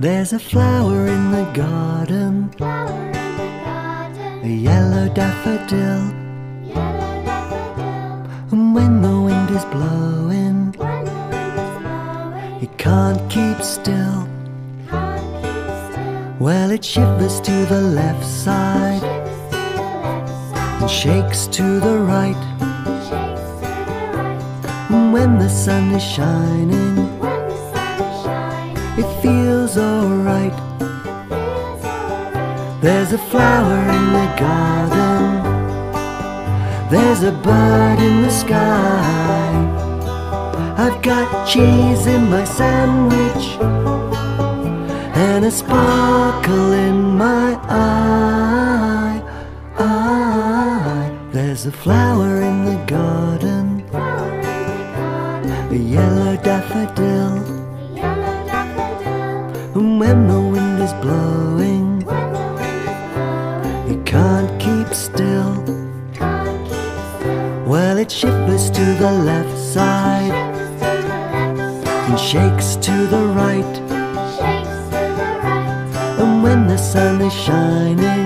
There's a flower in the garden, a yellow daffodil. And when the wind is blowing, it can't keep still. Well, it shivers to the left side and shakes to the right. And when the sun is shining, it feels alright. There's a flower in the garden, there's a bird in the sky. I've got cheese in my sandwich and a sparkle in my eye. There's a flower in the garden, a yellow daffodil. And when the wind is blowing, it can't keep still. Well, it shivers to the left side and shakes to the right. And when the sun is shining,